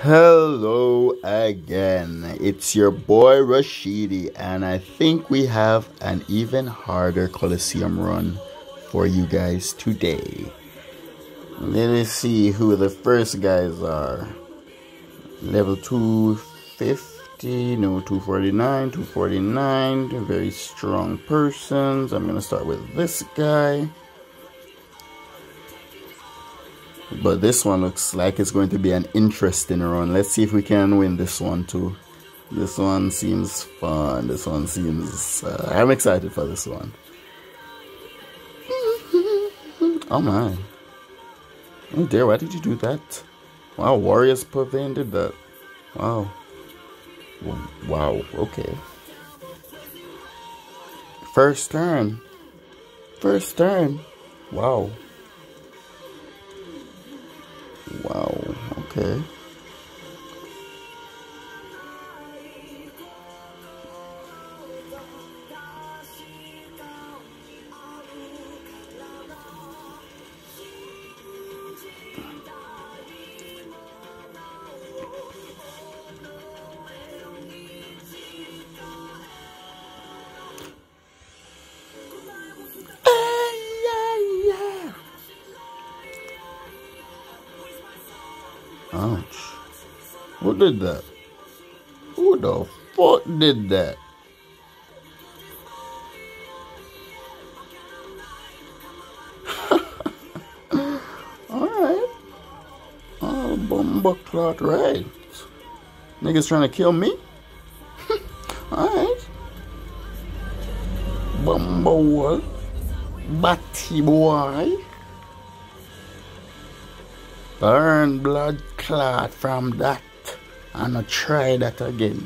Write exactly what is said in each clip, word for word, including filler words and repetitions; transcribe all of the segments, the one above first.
Hello again, it's your boy Rashidi, and I think we have an even harder Coliseum run for you guys today. Let me see who the first guys are. Level two fifty, no, two forty-nine, two forty-nine, very strong persons. I'm gonna start with this guy. But this one looks like it's going to be an interesting run. Let's see if we can win this one too. This one seems fun. This one seems... Uh, I'm excited for this one. Oh my. Oh dear, why did you do that? Wow, Warriors Pavilion did that. Wow. Wow, okay. First turn. First turn. Wow. Wow, okay. Ouch. Who did that? Who the fuck did that? Alright. Oh, bumbleclot, right. Niggas trying to kill me? Alright. Bumble. Batty boy. Burn blood clot from that, and I'll try that again.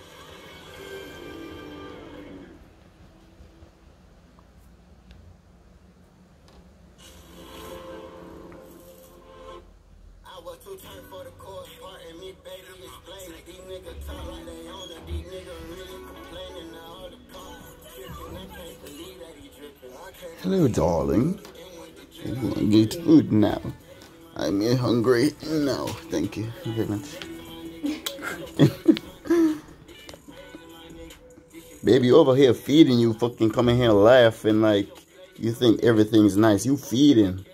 Hello, darling. You want to get food now? I'm hungry. No, thank you very much. Baby, over here feeding you, fucking coming here laughing like you think everything's nice. You feeding.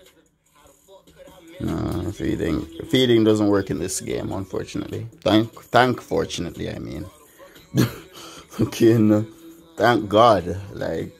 No, feeding. Feeding doesn't work in this game, unfortunately. Thank, thank fortunately, I mean. Okay, no. Thank God. Like,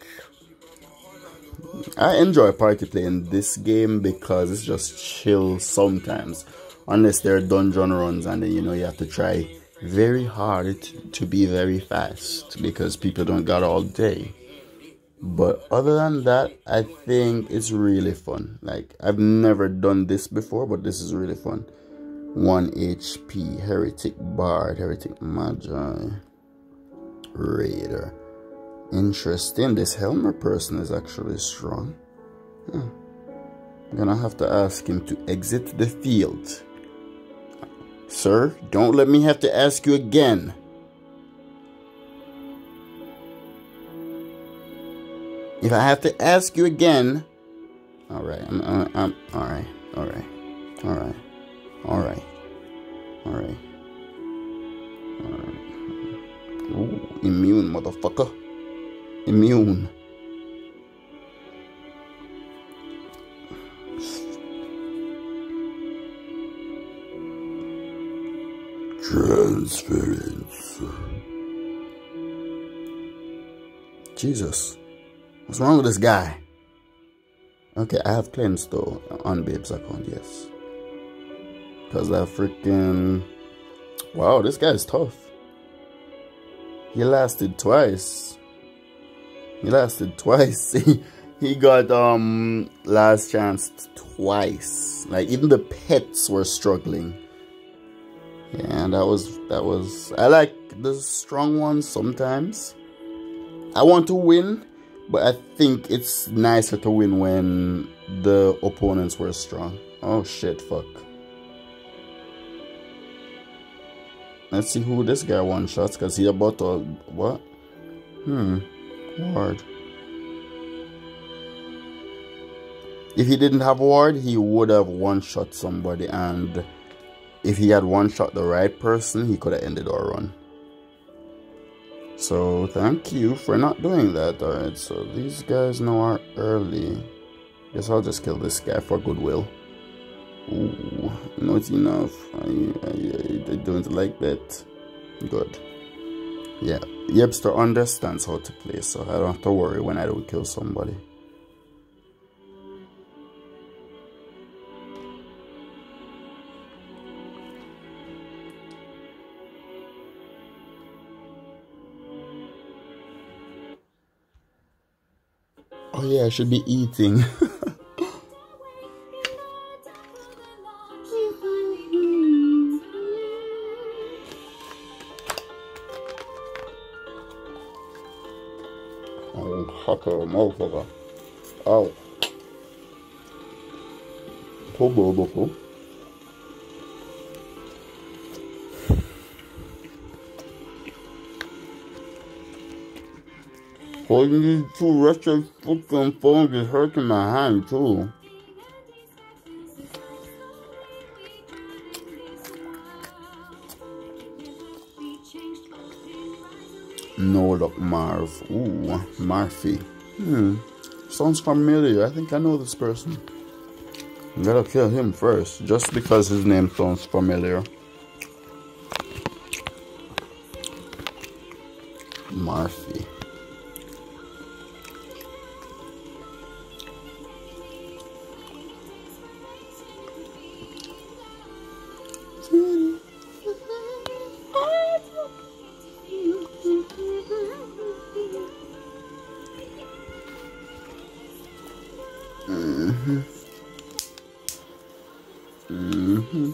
I enjoy party playing this game because it's just chill sometimes. Unless there are dungeon runs and then, you know, you have to try very hard to be very fast because people don't got all day. But other than that, I think it's really fun. Like, I've never done this before, but this is really fun. one H P, Heretic Bard, Heretic Magi, Raider. Interesting. This Helmer person is actually strong. Hmm. I'm gonna have to ask him to exit the field. Sir, don't let me have to ask you again. If I have to ask you again, all right. I'm. I'm. I'm all right. All right. All right. All right. All right. All right. Ooh, immune, motherfucker. Immune. Transference. Jesus. What's wrong with this guy? Okay, I have cleansed though on Babe's account, yes. Because that freaking... Wow, this guy is tough. He lasted twice. He lasted twice. He got um last chance twice. Like even the pets were struggling. Yeah, that was that was I like the strong ones sometimes. I want to win, but I think it's nicer to win when the opponents were strong. Oh shit, fuck. Let's see who this guy one shots, cause he about to what? Hmm. Ward. If he didn't have ward, he would have one shot somebody and if he had one shot the right person, he could have ended our run. So thank you for not doing that. Alright, so these guys now are early. Guess I'll just kill this guy for goodwill. Ooh, not enough. I, I, I don't like that. Good. Yeah, Yebster understands how to play, so I don't have to worry when I don't kill somebody. Oh yeah, I should be eating. Oh, fucker, motherfucker. Oh. Poor bubble. Holding these two wretched fucking phones is hurting my hand too. No look, Marv. Ooh, Marfy. Hmm. Sounds familiar. I think I know this person. I gotta kill him first, just because his name sounds familiar. Marfy. Mm-hmm. Mm-hmm.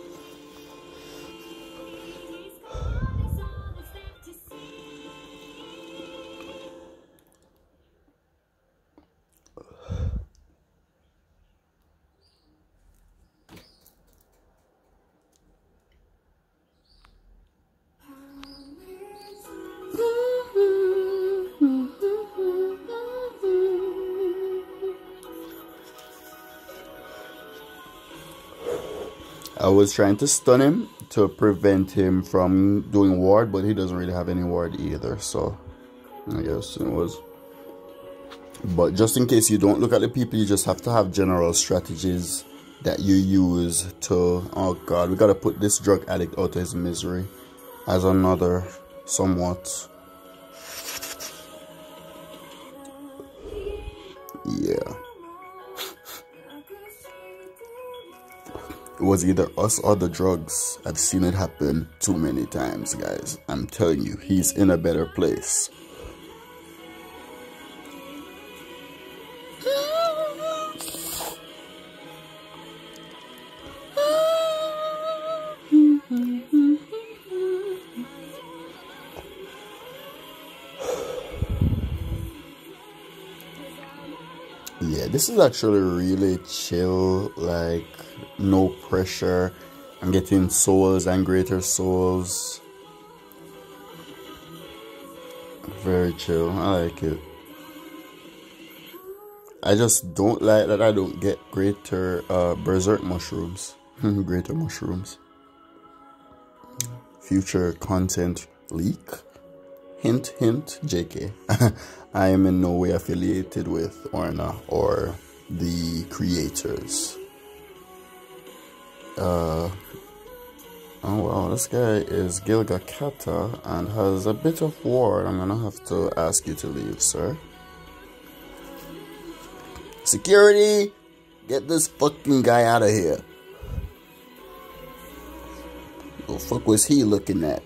I was trying to stun him to prevent him from doing ward, but he doesn't really have any ward either, so I guess it was. But just in case you don't look at the people, you just have to have general strategies that you use to... Oh god, we gotta put this drug addict out of his misery as another somewhat... Yeah. It was either us or the drugs. I've seen it happen too many times, guys. I'm telling you, he's in a better place. Yeah, this is actually really chill, like no pressure. I'm getting souls and greater souls. Very chill. I like it. I just don't like that I don't get greater uh, berserk mushrooms. Greater mushrooms. Future content leak. Hint, hint, J K. I am in no way affiliated with Orna or the creators. Uh, oh wow, this guy is Gilgakata and has a bit of ward. I'm gonna have to ask you to leave, sir. Security! Get this fucking guy out of here. What the fuck was he looking at?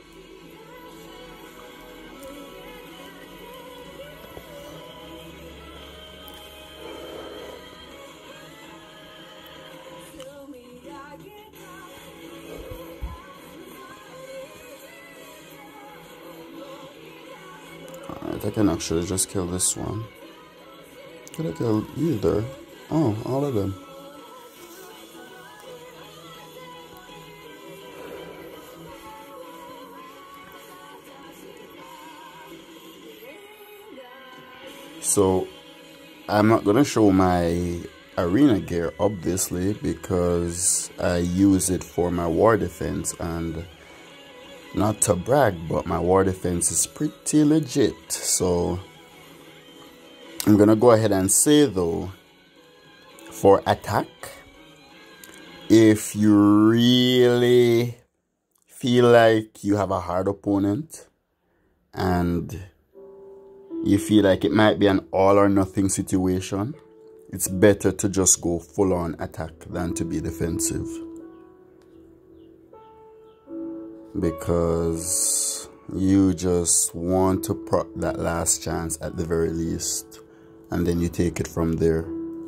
Alright, I can actually just kill this one. Could I kill either? Oh, all of them. So, I'm not gonna show my arena gear, obviously, because I use it for my war defense, and not to brag, but my war defense is pretty legit. So I'm gonna go ahead and say though, for attack, if you really feel like you have a hard opponent and you feel like it might be an all or nothing situation, it's better to just go full on attack than to be defensive. Because you just want to proc that last chance at the very least, and then you take it from there.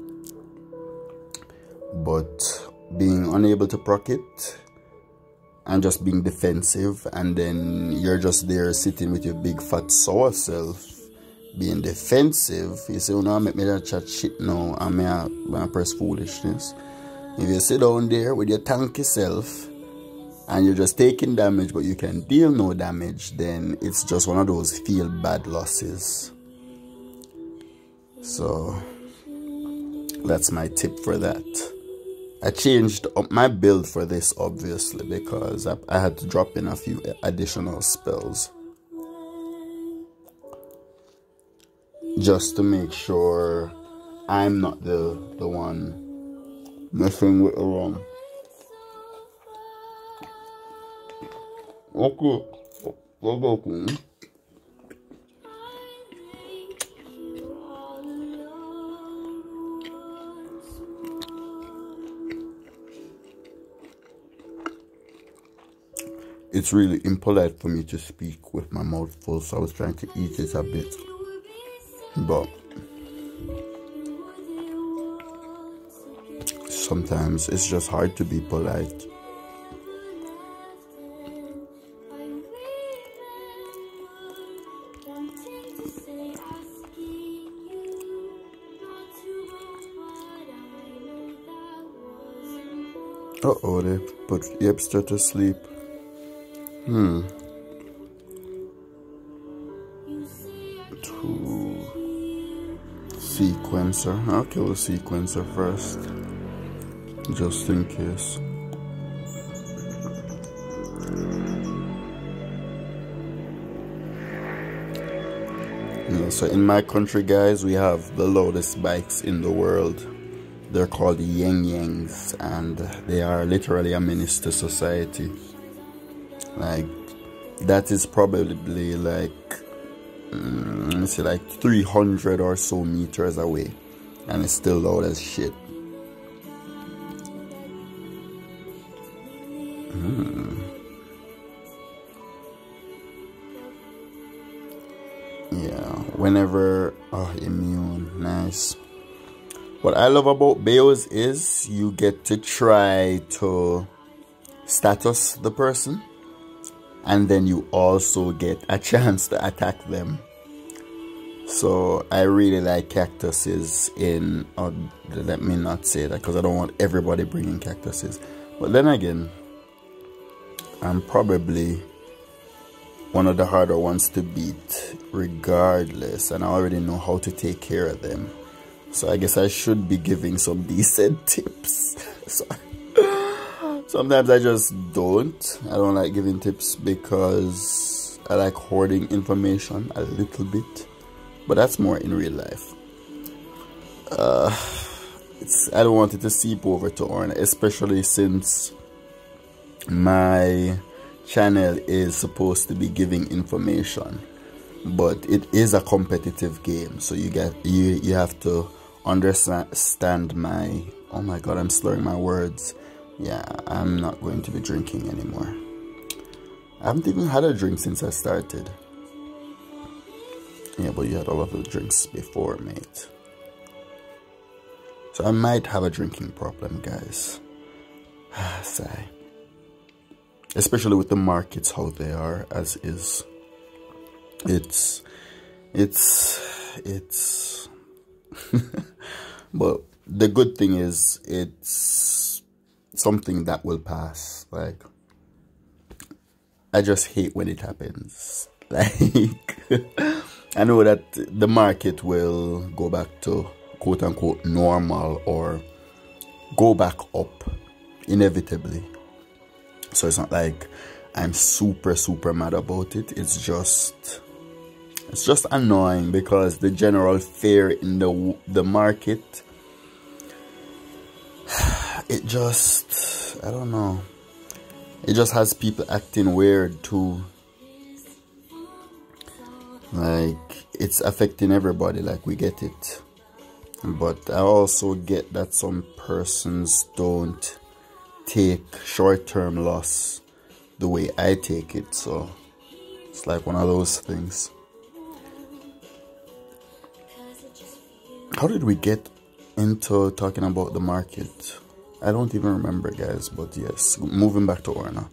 But being unable to proc it and just being defensive, and then you're just there sitting with your big fat sour self being defensive, you say, oh no, make me that chat shit now, and me a, me a press foolishness. If you sit down there with your tanky self and you're just taking damage but you can deal no damage, then it's just one of those feel bad losses. So that's my tip for that. I changed up my build for this, obviously, because I, I had to drop in a few additional spells just to make sure I'm not the the one messing with the wrong. Okay, okay. It's really impolite for me to speak with my mouth full, so I was trying to eat it a bit. But sometimes it's just hard to be polite. Uh-oh, they put Yepster to sleep. Hmm. Two. Sequencer. I'll kill the sequencer first, just in case. Yeah, so in my country, guys, we have the loudest bikes in the world. They're called Yang Yangs, and they are literally a menace to society. Like, that is probably like, um, let me see, like three hundred or so meters away, and it's still loud as shit. Hmm. Yeah, whenever, oh, immune, nice. What I love about Beos is you get to try to status the person, and then you also get a chance to attack them. So I really like cactuses in, or let me not say that because I don't want everybody bringing cactuses. But then again, I'm probably one of the harder ones to beat regardless, and I already know how to take care of them. So I guess I should be giving some decent tips. Sorry. Sometimes I just don't. I don't like giving tips because I like hoarding information a little bit. But that's more in real life. Uh, it's, I don't want it to seep over to Orna, especially since my channel is supposed to be giving information. But it is a competitive game, so you get you you have to understand my, oh my god, I'm slurring my words. Yeah, I'm not going to be drinking anymore. I haven't even had a drink since I started. Yeah, but you had a lot of drinks before, mate. So I might have a drinking problem, guys. Sigh. Especially with the markets, how they are, as is. It's, it's, it's... But the good thing is, it's something that will pass. Like, I just hate when it happens. Like, I know that the market will go back to quote unquote normal or go back up inevitably. So it's not like I'm super super mad about it. It's just it's just annoying because the general fear in the the market, it just, I don't know, it just has people acting weird too. Like, it's affecting everybody, like, we get it. But I also get that some persons don't take short-term loss the way I take it. So it's like one of those things. How did we get into talking about the market? I don't even remember, guys, but yes, moving back to Orna.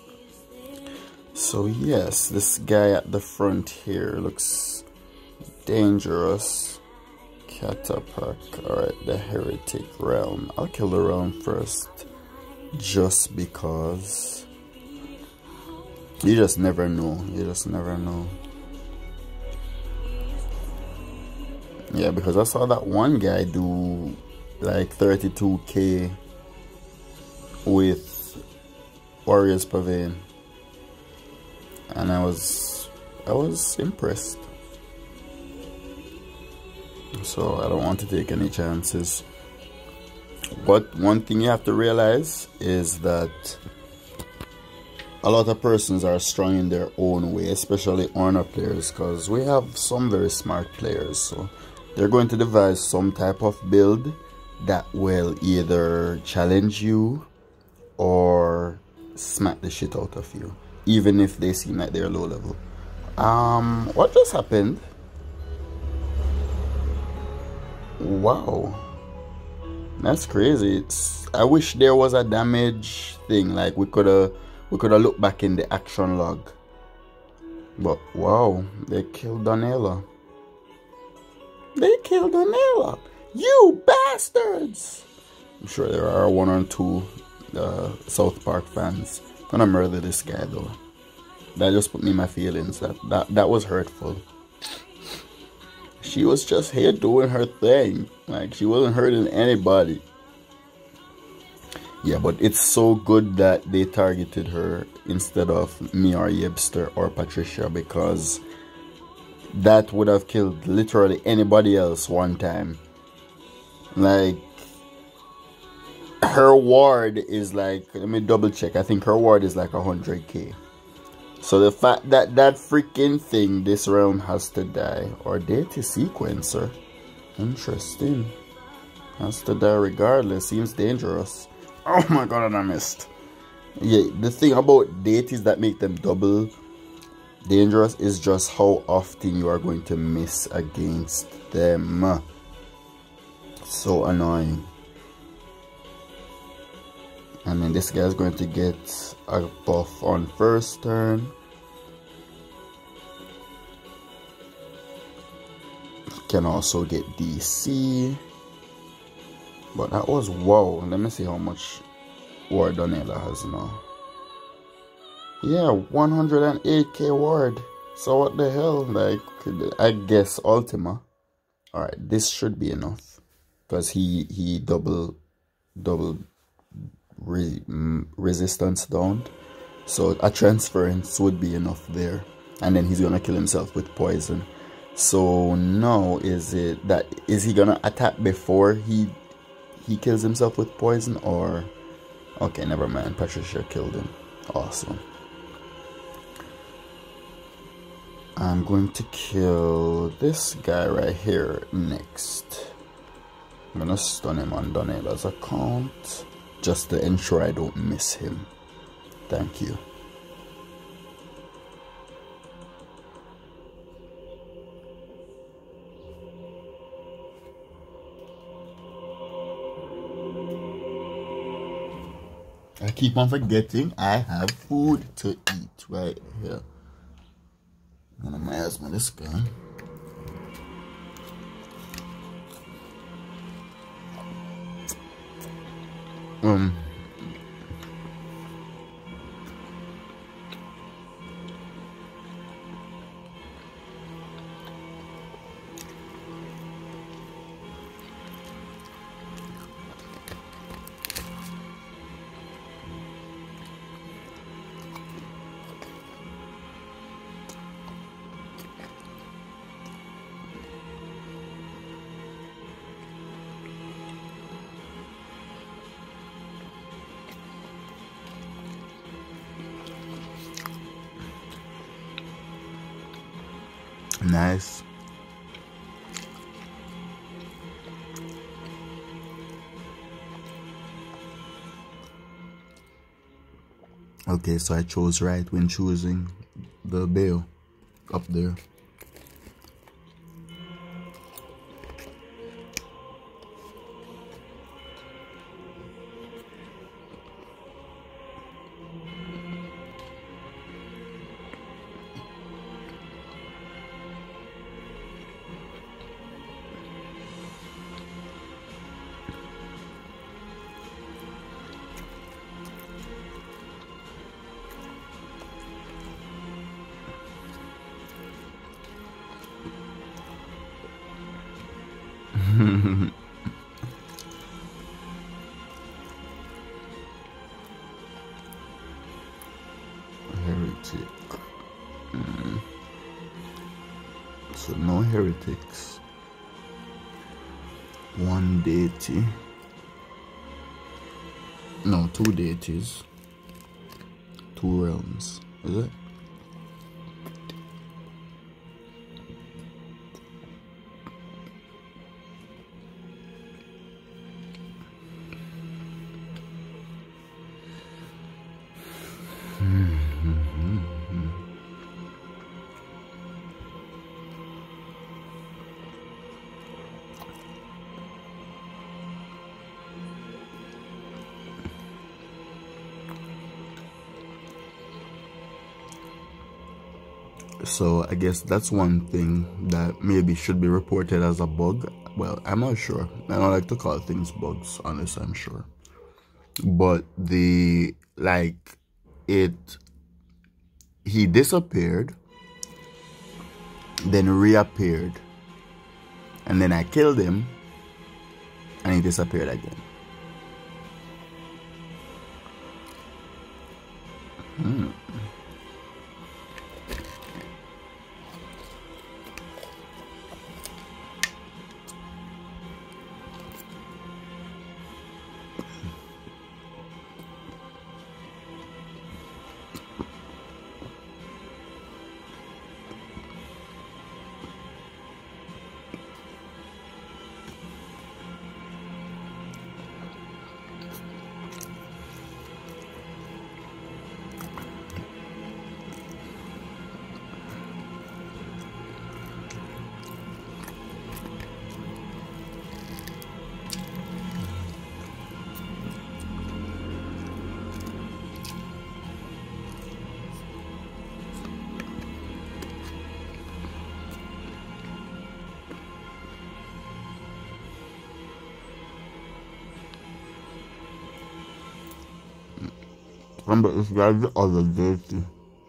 So yes, this guy at the front here looks dangerous. Catapac, alright, the heretic realm. I'll kill the realm first, just because you just never know, you just never know. Yeah, because I saw that one guy do like thirty-two K with Warriors Pavilion, and I was I was impressed. So I don't want to take any chances. But one thing you have to realize is that a lot of persons are strong in their own way, especially Orna players, because we have some very smart players. So they're going to devise some type of build that will either challenge you or smack the shit out of you, even if they seem like they're low level. Um, what just happened? Wow, that's crazy. It's, I wish there was a damage thing, like we could have we could have looked back in the action log. But wow, they killed Donella. They killed Donella. You bastards! I'm sure there are one or two uh, South Park fans. I'm gonna murder this guy though. That just put me in my feelings. That that that was hurtful. She was just here doing her thing. Like, she wasn't hurting anybody. Yeah, but it's so good that they targeted her instead of me or Yebster or Patricia, because that would have killed literally anybody else one time. Like, her ward is like, let me double check. I think her ward is like one hundred K. So the fact that that freaking thing, this realm has to die, or deity sequencer, interesting, has to die regardless. Seems dangerous. Oh my god, and I missed. Yeah, the thing about deities that make them double dangerous is just how often you are going to miss against them. So annoying. And then this guy's going to get a buff on first turn. He can also get D C. But that was wow. Let me see how much ward Donella has now. Yeah, one hundred eight K ward. So what the hell? Like, I guess Ultima. Alright, this should be enough. Because he, he double, double Re resistance down, so a transference would be enough there, and then he's gonna kill himself with poison. So now, is it that is he gonna attack before he he kills himself with poison, or okay, never mind, Patricia killed him. Awesome. I'm going to kill this guy right here next. I'm gonna stun him on Donella's account, just to ensure I don't miss him. Thank you. I keep on forgetting I have food to eat right here. And I might as well this guy. Um Nice. Okay, so I chose right when choosing the bail up there. Heretic. Mm. So no heretics. One deity. No, two deities. Two realms. Is it? So I guess that's one thing that maybe should be reported as a bug. Well, I'm not sure. I don't like to call things bugs, unless I'm sure. But the, like, it, he disappeared, then reappeared, and then I killed him, and he disappeared again. Hmm. Remember, this guy's the other deity.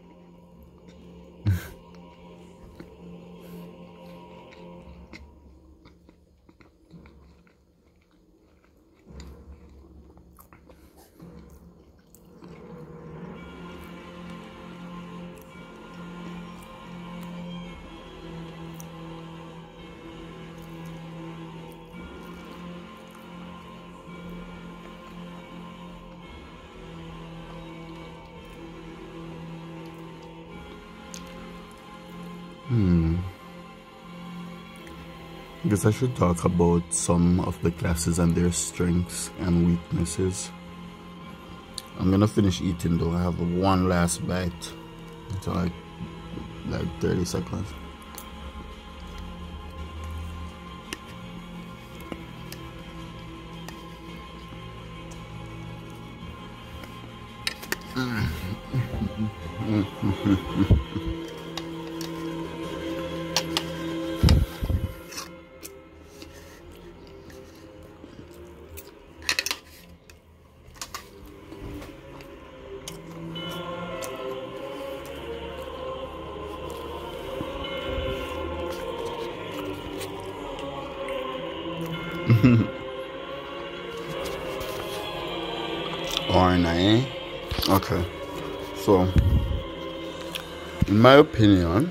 Hmm. I guess I should talk about some of the classes and their strengths and weaknesses. I'm gonna finish eating though. I have one last bite until like like thirty seconds. Orna, eh? Okay. So, in my opinion,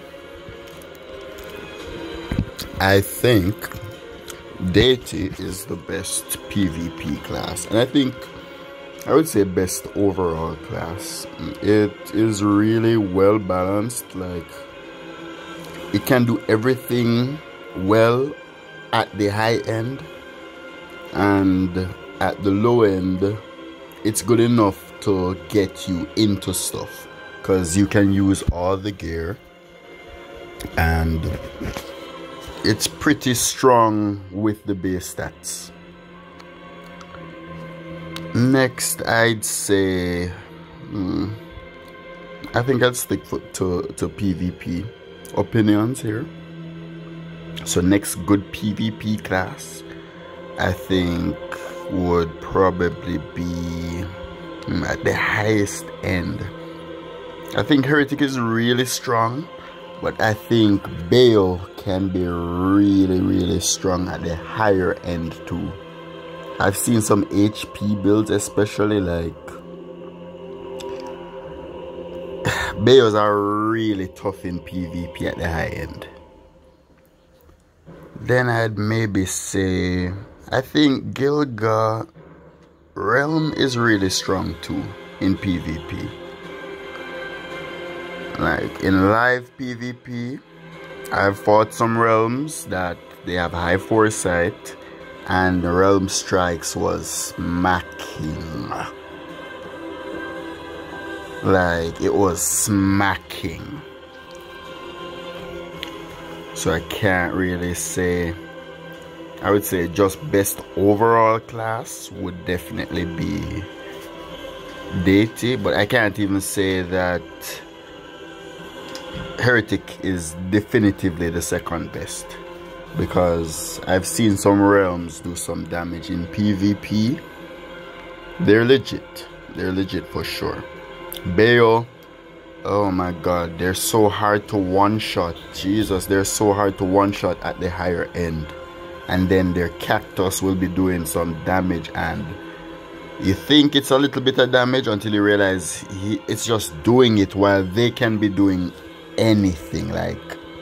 I think Deity is the best PvP class. And I think, I would say best overall class. It is really well balanced. Like, it can do everything well at the high end, and at the low end it's good enough to get you into stuff because you can use all the gear and it's pretty strong with the base stats. Next, I'd say hmm, I think I'd stick to, to, to PvP opinions here. So next good PvP class I think would probably be hmm, at the highest end. I think Heretic is really strong, but I think Bayo can be really really strong at the higher end too. I've seen some H P builds, especially like Bayos are really tough in PvP at the high end. Then I'd maybe say I think Gilga Realm is really strong too in PvP. Like in live PvP, I've fought some realms that they have high foresight, and the Realm Strikes was smacking. Like it was smacking. So I can't really say. I would say just best overall class would definitely be Deity, but I can't even say that Heretic is definitively the second best, because I've seen some realms do some damage in PvP. They're legit. They're legit for sure. Bayo, oh my god, they're so hard to one-shot. Jesus, they're so hard to one-shot at the higher end. And then their cactus will be doing some damage, and you think it's a little bit of damage until you realize he, it's just doing it while they can be doing anything. Like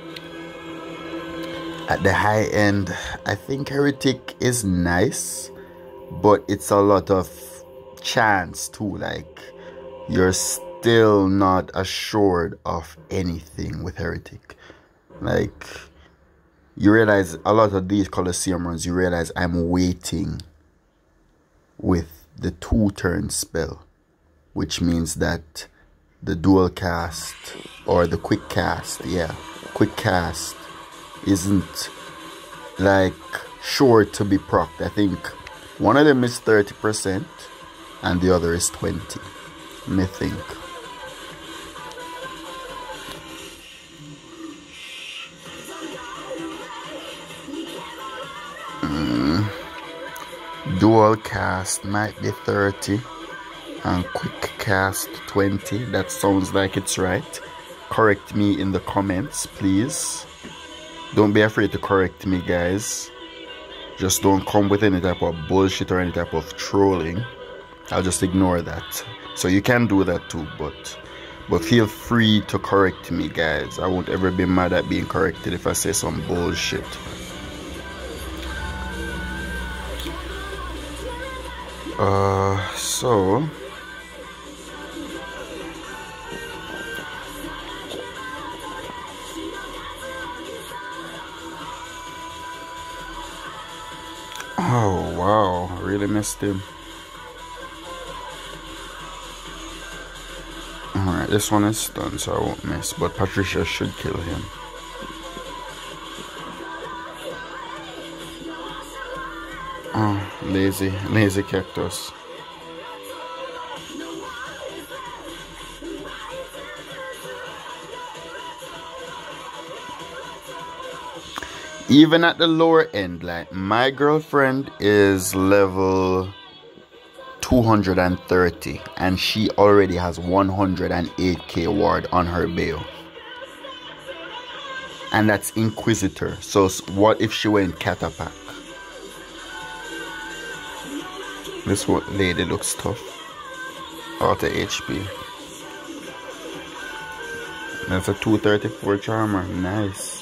at the high end, I think Heretic is nice, but it's a lot of chance too. Like you're still not assured of anything with Heretic. Like you realize a lot of these Coliseum runs, you realize I'm waiting with the two turn spell, which means that the dual cast or the quick cast, yeah, quick cast isn't like sure to be procced. I think one of them is thirty percent and the other is twenty. Let me think. Mm. Dual cast might be thirty and quick cast twenty. That sounds like it's right. Correct me in the comments, please. Don't be afraid to correct me, guys. Just don't come with any type of bullshit or any type of trolling. I'll just ignore that. So you can do that too, but but feel free to correct me, guys. I won't ever be mad at being corrected if I say some bullshit. Uh, so oh wow, really missed him. Alright, this one is done, so I won't miss, but Patricia should kill him. Oh, lazy, lazy cactus. Even at the lower end, like my girlfriend is level two hundred thirty and she already has one hundred eight K ward on her Bayo. And that's Inquisitor. So what if she went Catapack? This one lady looks tough. Out of H P. That's a two thirty-four charmer. Nice.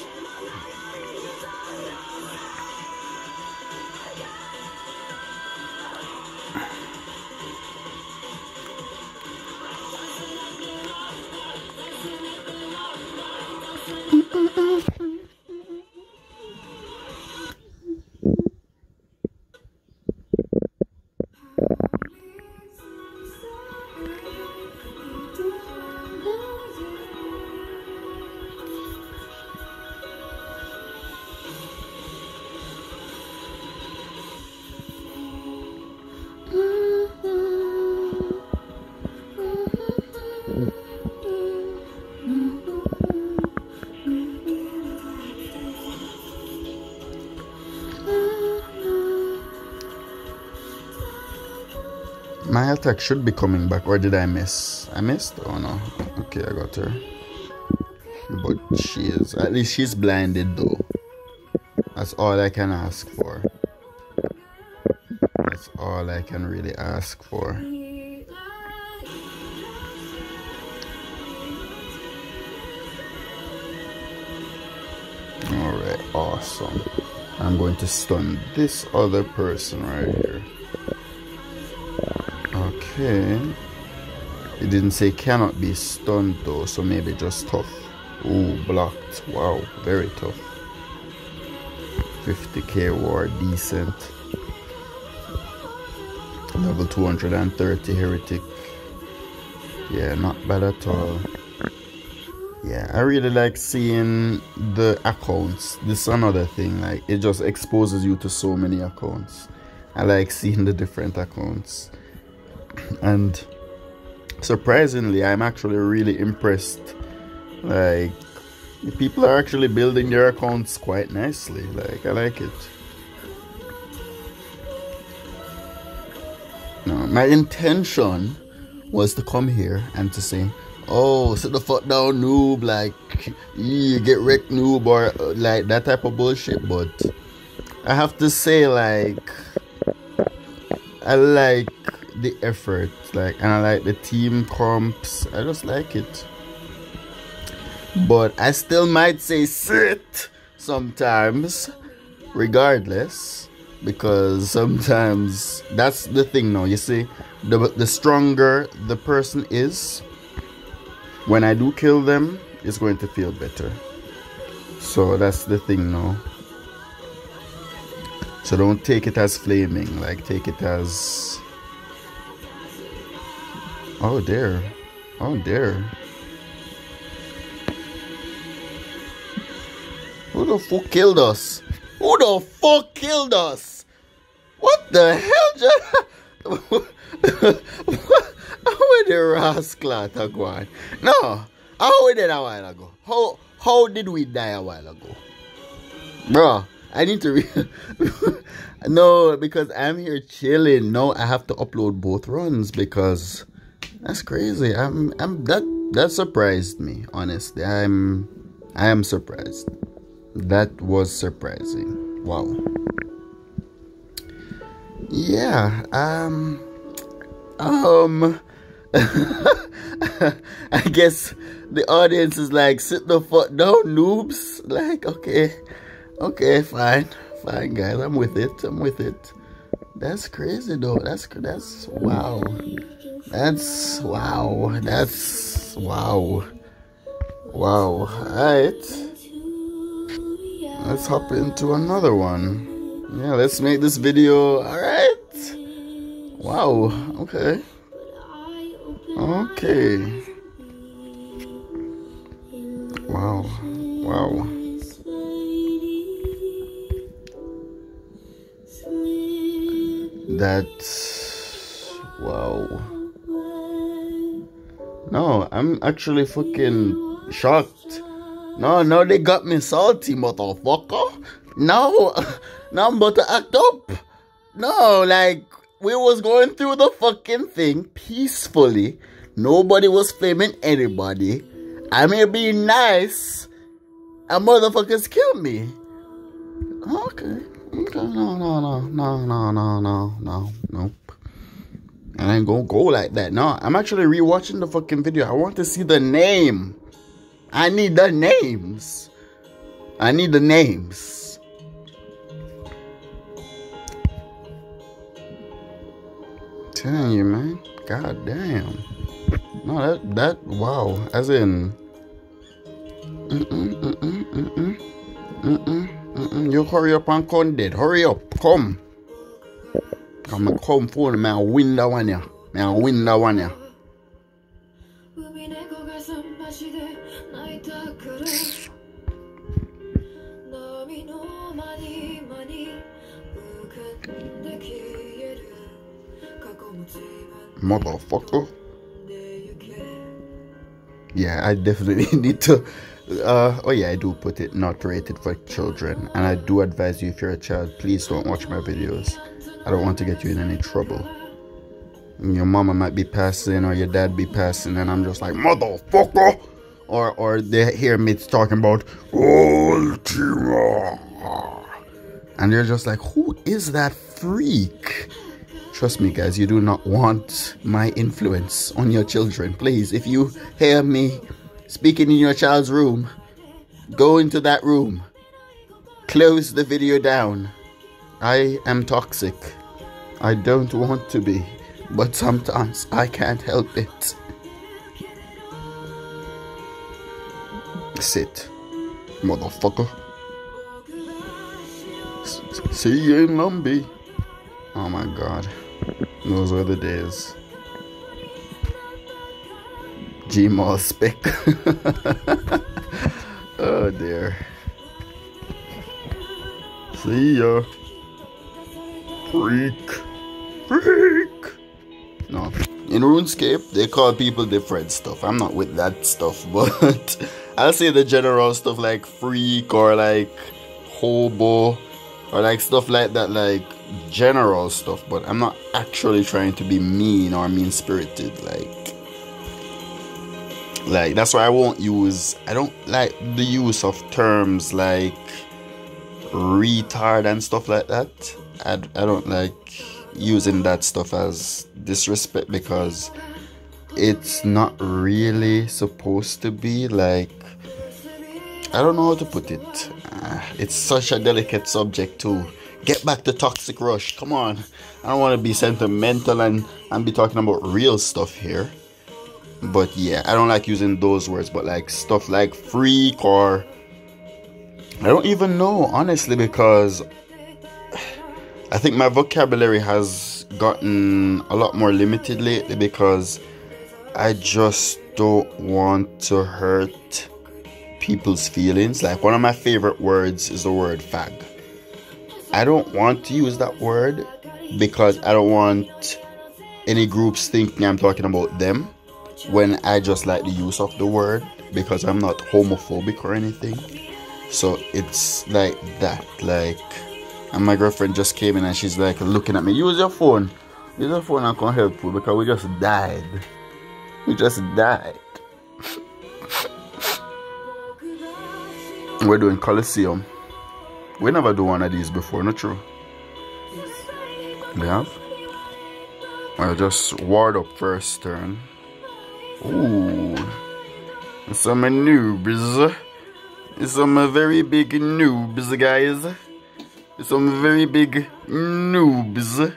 my attack should be coming back, or did I miss? I missed? Oh no. Okay, I got her. But she is, at least she's blinded though. That's all I can ask for. That's all I can really ask for. Alright, awesome. I'm going to stun this other person right here. Okay. It didn't say cannot be stunned though, so maybe just tough. Ooh, blocked. Wow, very tough. fifty K war, decent. Level two hundred thirty heretic. Yeah, not bad at all. Yeah, I really like seeing the accounts. This is another thing, like it just exposes you to so many accounts. I like seeing the different accounts. And surprisingly, I'm actually really impressed. Like, people are actually building their accounts quite nicely. Like, I like it. No, my intention was to come here and to say, oh, sit the fuck down, noob, like, you get wrecked, noob, or uh, like that type of bullshit. But I have to say, like, I like the effort, like, and I like the team comps. I just like it. But I still might say sit sometimes, regardless, because sometimes that's the thing now. You see, the the stronger the person is, when I do kill them, it's going to feel better. So that's the thing now. So don't take it as flaming, like take it as, oh dear, oh dear. Who the fuck killed us? Who the fuck killed us? What the hell just... How the rascal to go on? No, how we did a while ago? How how did we die a while ago? Bro, I need to re no, because I'm here chilling. No, I have to upload both runs because that's crazy. I'm I'm that that surprised me, honestly. I'm I am surprised. That was surprising. Wow. Yeah, um um I guess the audience is like, sit the fuck down, noobs. Like, okay, okay, fine, fine, guys. I'm with it. I'm with it. That's crazy, though. That's that's wow. That's wow. That's wow. Wow. All right. Let's hop into another one. Yeah, let's make this video. All right. Wow. Okay. Okay. Wow. Wow. That's wow. No, I'm actually fucking shocked. No, no, they got me salty, motherfucker. No, now I'm about to act up. No, like, we was going through the fucking thing peacefully. Nobody was flaming anybody. I'm here being nice. And motherfuckers killed me. Okay. Okay. No, no, no, no, no, no, no, no, nope. I ain't gonna go like that. No, I'm actually rewatching the fucking video. I want to see the name. I need the names. I need the names. Telling you, man. God damn. No, that, that, wow. As in, mm-mm, mm-mm, mm-mm, mm-mm, mm-mm. You hurry up and come dead. Hurry up. Come. Come and come for me. I'll win that one, yeah. I'll win that one, yeah. Motherfucker. Yeah, I definitely need to uh oh yeah, I do put it not rated for children, and I do advise you, if you're a child, please don't watch my videos. I don't want to get you in any trouble. Your mama might be passing or your dad be passing, and I'm just like, motherfucker! Or or they hear me talking about Ultima. And they're just like, who is that freak? Trust me, guys, you do not want my influence on your children. Please, if you hear me speaking in your child's room, go into that room. Close the video down. I am toxic. I don't want to be, but sometimes I can't help it. Sit, motherfucker. S see you in Lumbee. Oh my god. Those were the days. Gmail spec. Oh dear. See ya. Freak. Freak. No. In RuneScape, they call people different stuff. I'm not with that stuff, but I'll say the general stuff like freak or like hobo or like stuff like that, like general stuff, but I'm not actually trying to be mean or mean-spirited. Like, like that's why I won't use, I don't like the use of terms like retard and stuff like that. I, I don't like using that stuff as disrespect because it's not really supposed to be. Like, I don't know how to put it. Uh, it's such a delicate subject too. Get back to Toxic Rush. Come on. I don't want to be sentimental and, and be talking about real stuff here. But yeah, I don't like using those words. But like stuff like freak or... I don't even know, honestly, because I think my vocabulary has gotten a lot more limited lately because I just don't want to hurt people's feelings. Like, one of my favorite words is the word fag. I don't want to use that word because I don't want any groups thinking I'm talking about them when I just like the use of the word because I'm not homophobic or anything. So it's like that. Like, and my girlfriend just came in and she's like looking at me, use your phone, use your phone, I can't help you because we just died. We just died. We're doing Coliseum. We never do one of these before, not true? We have? I'll just ward up first turn. Ooh. Some noobs. Some very big noobs, guys. Some very big noobs.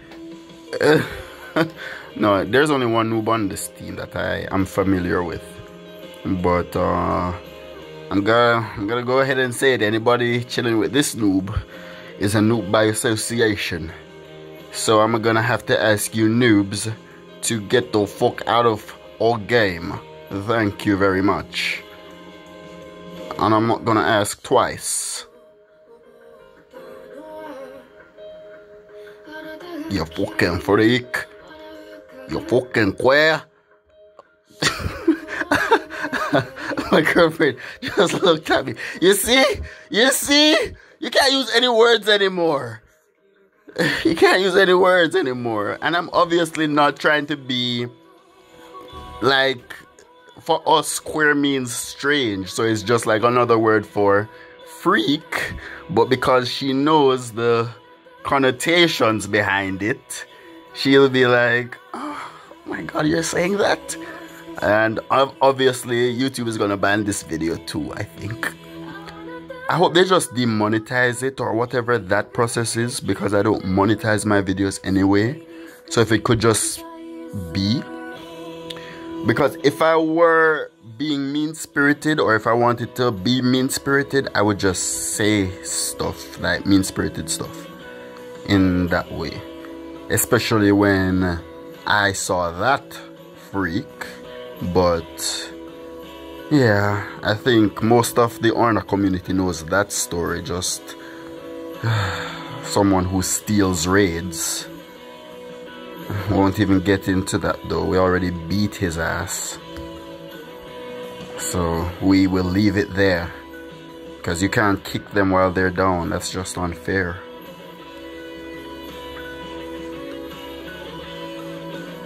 Uh, no, there's only one noob on this team that I am familiar with. But, uh... I'm gonna, I'm gonna go ahead and say it. Anybody chilling with this noob is a noob by association. So I'm gonna have to ask you noobs to get the fuck out of our game. Thank you very much. And I'm not gonna ask twice. You fucking freak. You fucking queer. My girlfriend just looked at me. You see? You see? You can't use any words anymore. You can't use any words anymore. And I'm obviously not trying to be like, for us, queer means strange. So it's just like another word for freak. But because she knows the connotations behind it, she'll be like, oh my god, you're saying that? And obviously YouTube is gonna ban this video too, I think. I hope they just demonetize it or whatever that process is, because I don't monetize my videos anyway. So if it could just be, because if I were being mean-spirited or if I wanted to be mean-spirited, I would just say stuff like mean-spirited stuff in that way. Especially when I saw that freak. But yeah, I think most of the Orna community knows that story. Just someone who steals raids. Won't even get into that though. We already beat his ass. So we will leave it there. Because you can't kick them while they're down. That's just unfair.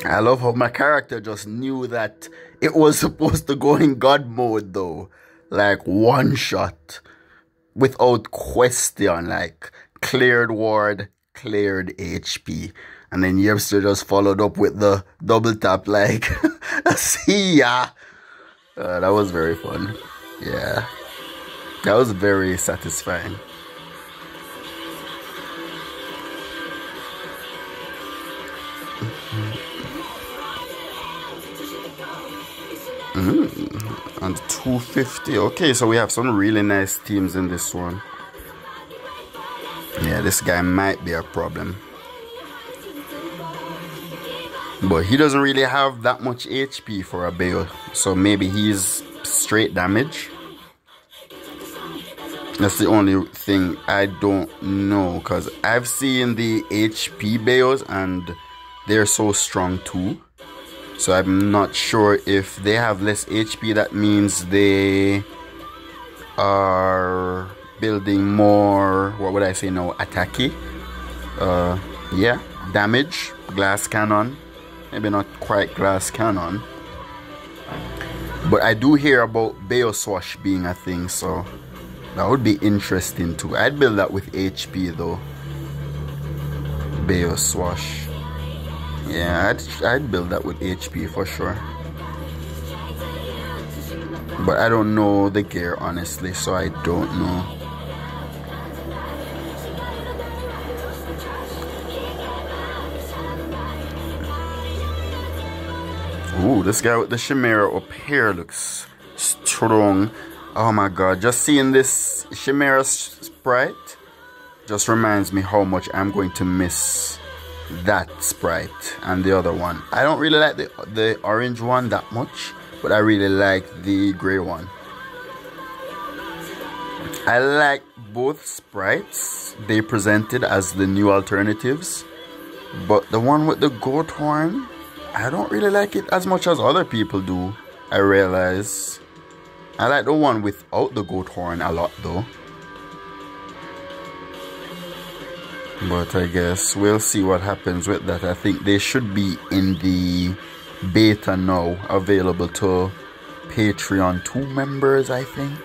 I love how my character just knew that it was supposed to go in God mode though. Like one shot. Without question. Like cleared ward, cleared H P. And then Yepster just followed up with the double tap like, see ya. Uh, that was very fun. Yeah. That was very satisfying. Mm, and two fifty. Okay, so we have some really nice teams in this one. Yeah, this guy might be a problem. But he doesn't really have that much H P for a Bayo. So maybe he's straight damage. That's the only thing I don't know. Because I've seen the H P Bayos and they're so strong too. So I'm not sure if they have less H P. That means they are building more, what would I say now, attacky. Uh, yeah, damage, glass cannon. Maybe not quite glass cannon. But I do hear about Bayo Swash being a thing, so that would be interesting too. I'd build that with H P though. Bayo Swash. Yeah, I'd, I'd build that with H P for sure. But I don't know the gear honestly, so I don't know. Ooh, this guy with the Chimera up here looks strong. Oh my god, just seeing this Chimera sprite just reminds me how much I'm going to miss that sprite and the other one. I don't really like the, the orange one that much, but I really like the grey one. I like both sprites they presented as the new alternatives, but the one with the goat horn, I don't really like it as much as other people do, I realize. I like the one without the goat horn a lot though. But I guess we'll see what happens with that. I think they should be in the beta now, available to Patreon two members, I think.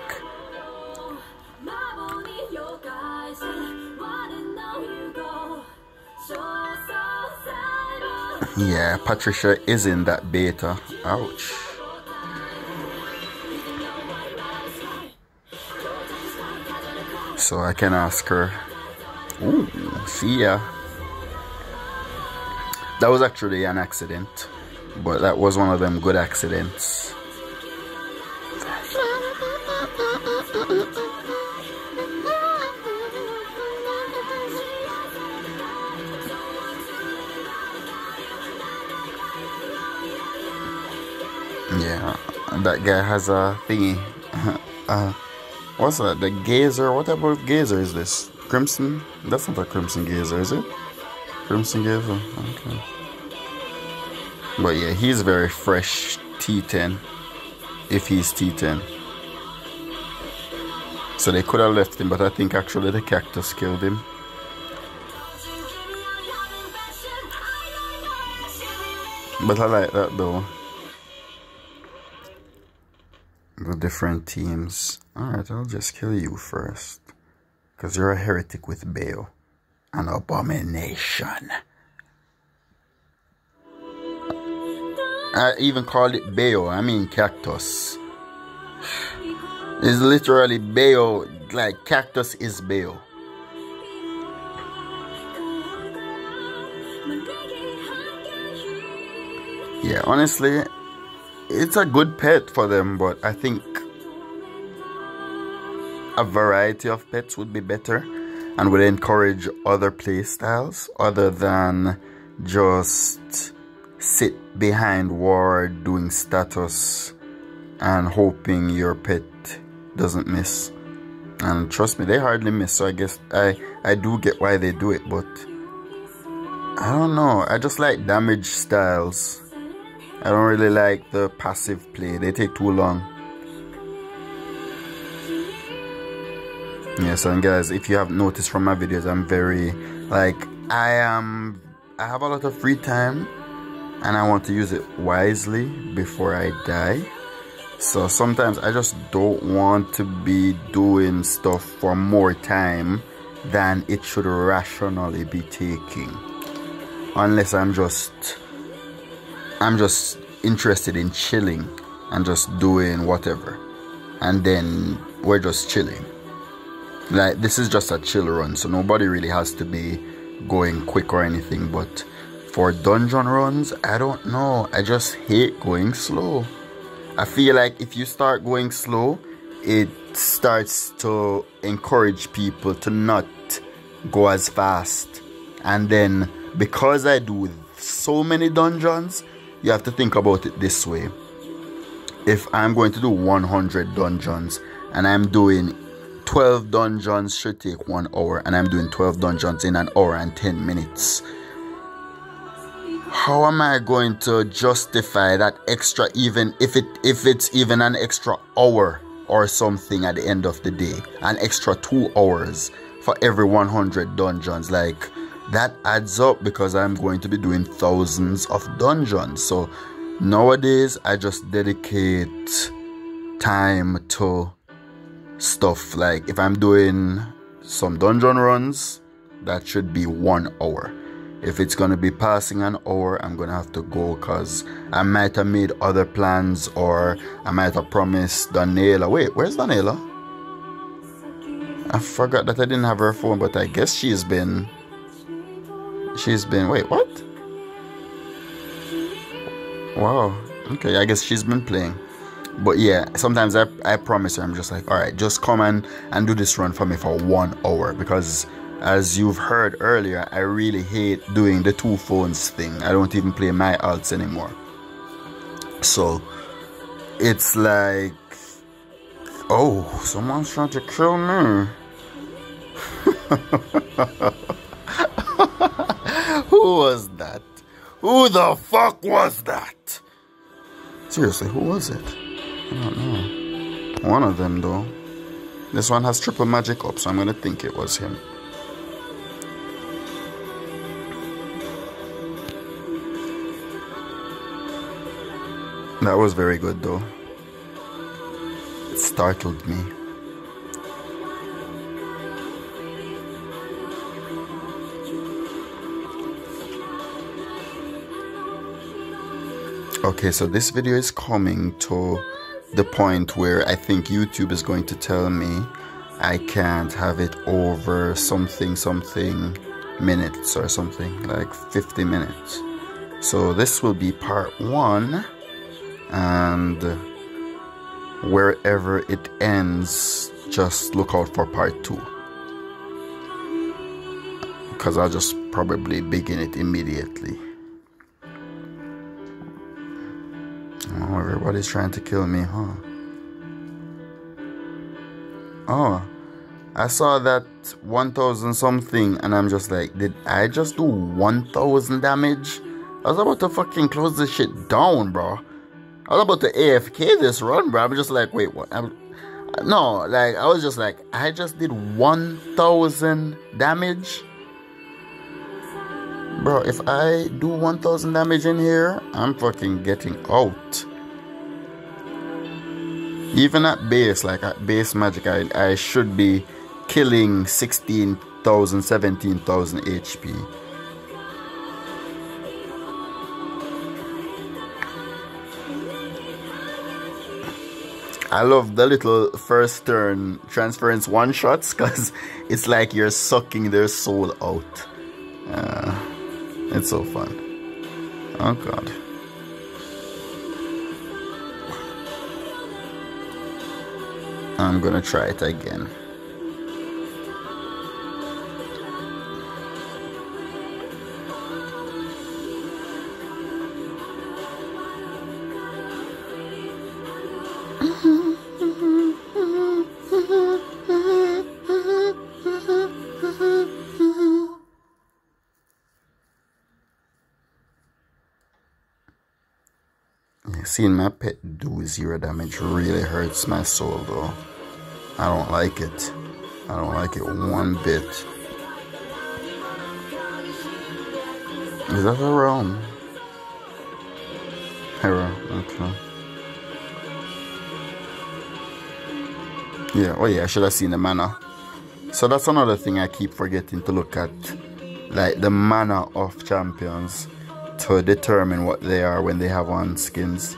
Yeah, Patricia is in that beta. Ouch. So I can ask her. Ooh, see ya. That was actually an accident, but that was one of them good accidents. Yeah, that guy has a thingy. uh, what's that? The gazer? What type of gazer is this? Crimson? That's not a crimson gazer, is it? Crimson gazer? Okay. But yeah, he's very fresh T ten. If he's T ten. So they could have left him, but I think actually the cactus killed him. But I like that though. The different teams. Alright, I'll just kill you first. Because you're a heretic with Bayo. An abomination. I even called it Bayo. I mean cactus. It's literally Bayo. Like cactus is Bayo. Yeah, honestly, it's a good pet for them, but I think a variety of pets would be better and would encourage other play styles other than just sit behind ward doing status and hoping your pet doesn't miss. And trust me, they hardly miss, so I guess I, I do get why they do it, but I don't know. I just like damage styles. I don't really like the passive play. They take too long. Yes, and guys, if you have noticed from my videos, I'm very, like, I am, I have a lot of free time. and I want to use it wisely before I die. So sometimes I just don't want to be doing stuff for more time than it should rationally be taking, unless I'm just I'm just interested in chilling and just doing whatever, and then we're just chilling. Like, this is just a chill run, so nobody really has to be going quick or anything. But for dungeon runs, I don't know, I just hate going slow. I feel like if you start going slow, it starts to encourage people to not go as fast. And then because I do so many dungeons, you have to think about it this way. If I'm going to do one hundred dungeons and I'm doing twelve dungeons should take one hour, and I'm doing twelve dungeons in an hour and ten minutes, how am I going to justify that extra, even if it if it's even an extra hour or something at the end of the day, an extra two hours for every one hundred dungeons? Like, that adds up, because I'm going to be doing thousands of dungeons. So nowadays I just dedicate time to stuff. Like, if I'm doing some dungeon runs, that should be one hour. If it's gonna be passing an hour, I'm gonna have to go, because I might have made other plans, or I might have promised Daniela. Wait, where's Daniela? I forgot that I didn't have her phone, but I guess she's been she's been wait, what? Wow, okay, I guess she's been playing. But yeah, sometimes I, I promise her, I'm just like, alright, just come and, and do this run for me for one hour, because as you've heard earlier, I really hate doing the two phones thing. I don't even play my alts anymore. So it's like, oh, someone's trying to kill me. Who was that? Who the fuck was that? Seriously, who was it? I don't know. One of them though. This one has triple magic up, so I'm gonna think it was him. That was very good though. It startled me. Okay, so this video is coming to the point where I think YouTube is going to tell me I can't have it over something something minutes or something, like fifty minutes. So this will be part one, and wherever it ends, just look out for part two, because I'll just probably begin it immediately. Oh, everybody's trying to kill me, huh? Oh, I saw that one thousand something, and I'm just like, did I just do one thousand damage? I was about to fucking close this shit down, bro. I was about to A F K this run, bro. I'm just like, wait, what? I'm, no, like, I was just like, I just did one thousand damage? Bro, if I do one thousand damage in here, I'm fucking getting out. Even at base, like at base magic, I, I should be killing sixteen thousand, seventeen thousand H P. I love the little first turn transference one shots, because it's like you're sucking their soul out. Uh, it's so fun. Oh god. I'm gonna try it again. Seeing my pet do zero damage really hurts my soul though. I don't like it. I don't like it one bit. Is that a realm? Hero, okay. Yeah, oh yeah, I should have seen the mana. So that's another thing I keep forgetting to look at. Like the mana of champions to determine what they are when they have on skins.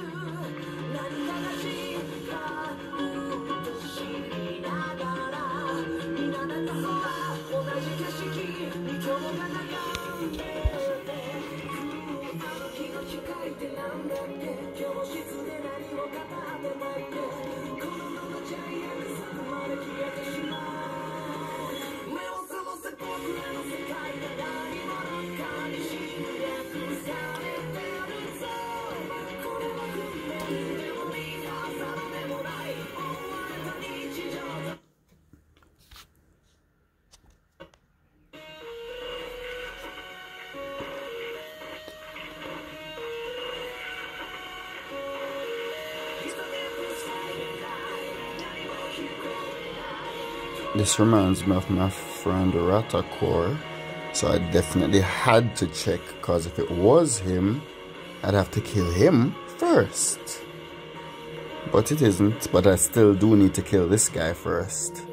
This reminds me of my friend Ratacore, so I definitely had to check, because if it was him, I'd have to kill him first. But it isn't, but I still do need to kill this guy first.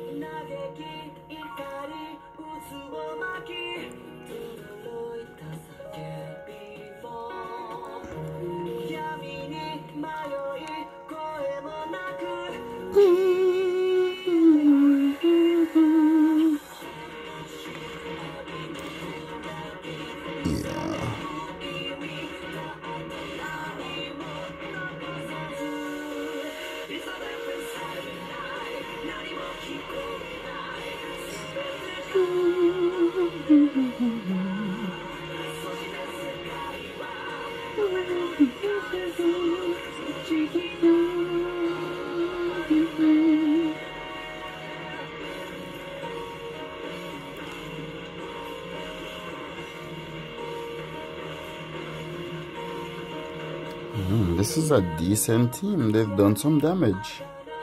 Mm, this is a decent team. They've done some damage.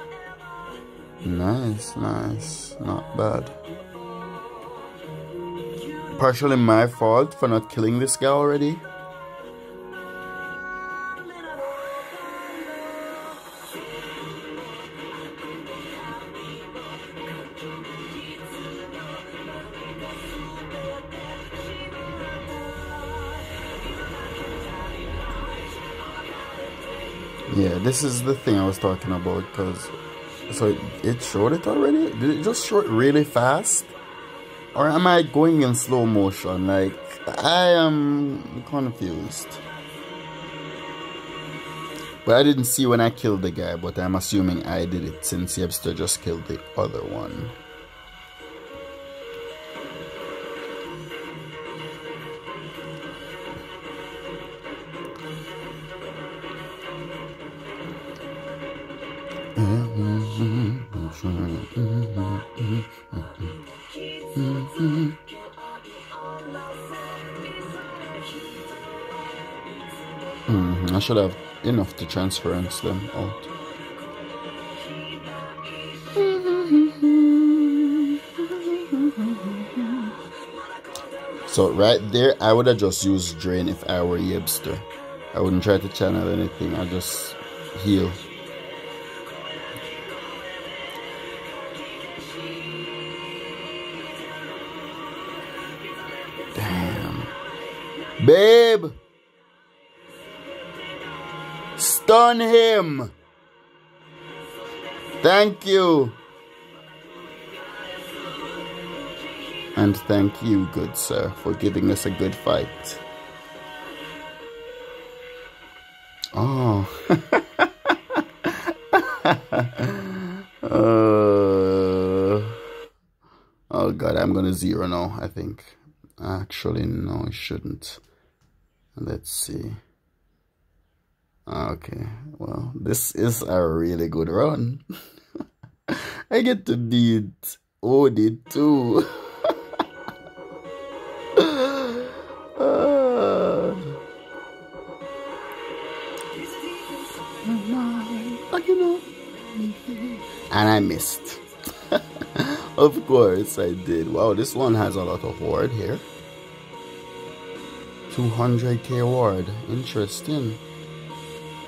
Nice, nice. Not bad. Partially my fault for not killing this guy already. Yeah, this is the thing I was talking about, because so it showed it already? Did it just show it really fast? Or am I going in slow motion? Like, I am confused. But I didn't see when I killed the guy, but I'm assuming I did it since Yebster just killed the other one. Mm, I should have enough to transference them out. So right there, I would have just used Drain if I were Yebster. I wouldn't try to channel anything, I'd just heal. Damn. Babe! Stun him! Thank you! And thank you, good sir, for giving us a good fight. Oh. uh, oh god, I'm gonna zero now, I think. Actually, no, I shouldn't. Let's see. Okay, well, this is a really good run. I get to beat Odie too. uh, and I missed. Of course I did. Wow, this one has a lot of ward here. two hundred K ward. Interesting.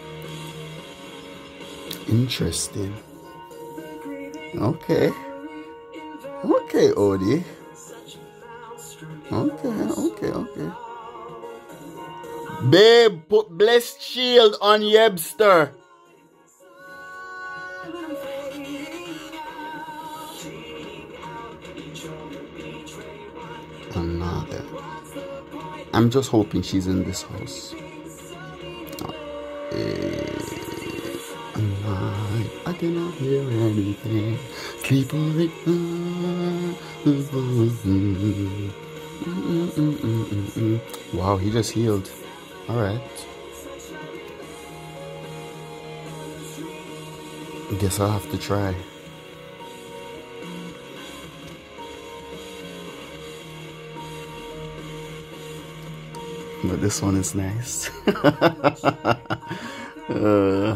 Interesting. Okay. Okay, Odie. Okay, okay, okay. Babe, put Blessed Shield on Yebster. Another. I'm just hoping she's in this house. Oh. I, I cannot hear anything. Keep on it. Wow, he just healed. Alright. Guess I'll have to try. But this one is nice. uh,